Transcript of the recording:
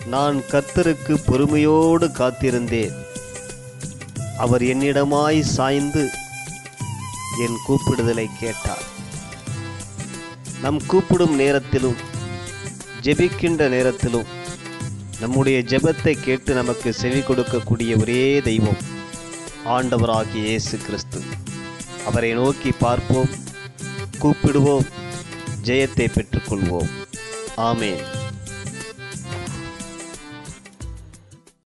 நான் கர்த்தருக்கு பொறுமையோடு காத்திருந்தேன். அவர் என்னிடமாய் சாய்ந்து என் கூப்பிடுதலை கேட்டார். நம் கூப்பிடும் நேரத்திலும் ஜெபிக்கின்ற நேரத்திலும் நம்முடைய ஜெபத்தை கேட்டு நமக்கு செவி கொடுக்கக்கூடிய ஒரே தெய்வம் ஆண்டவராகிய இயேசு கிறிஸ்து. அவரை நோக்கி பார்ப்போம், கூப்பிடுவோம், ஜெயத்தை பெற்றுக்கொள்வோம். ஆமென்.